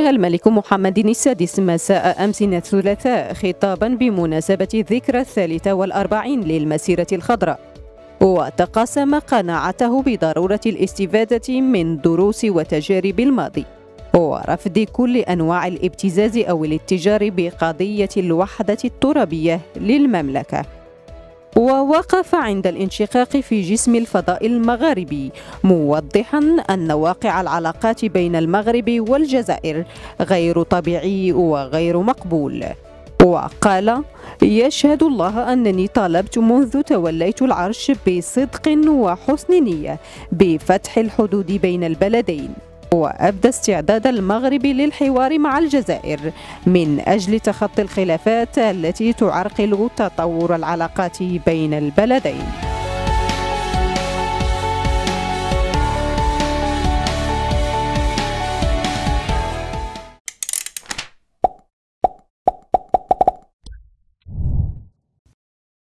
وجه الملك محمد السادس مساء أمس الثلاثاء خطابا بمناسبة الذكرى 43 للمسيرة الخضراء، وتقاسم قناعته بضرورة الاستفادة من دروس وتجارب الماضي ورفض كل أنواع الابتزاز أو الاتجار بقضية الوحدة الترابية للمملكة. ووقف عند الانشقاق في جسم الفضاء المغاربي، موضحا أن واقع العلاقات بين المغرب والجزائر غير طبيعي وغير مقبول. وقال: يشهد الله أنني طالبت منذ توليت العرش بصدق وحسن نية بفتح الحدود بين البلدين، وأبدى استعداد المغرب للحوار مع الجزائر من أجل تخطي الخلافات التي تعرقل تطور العلاقات بين البلدين.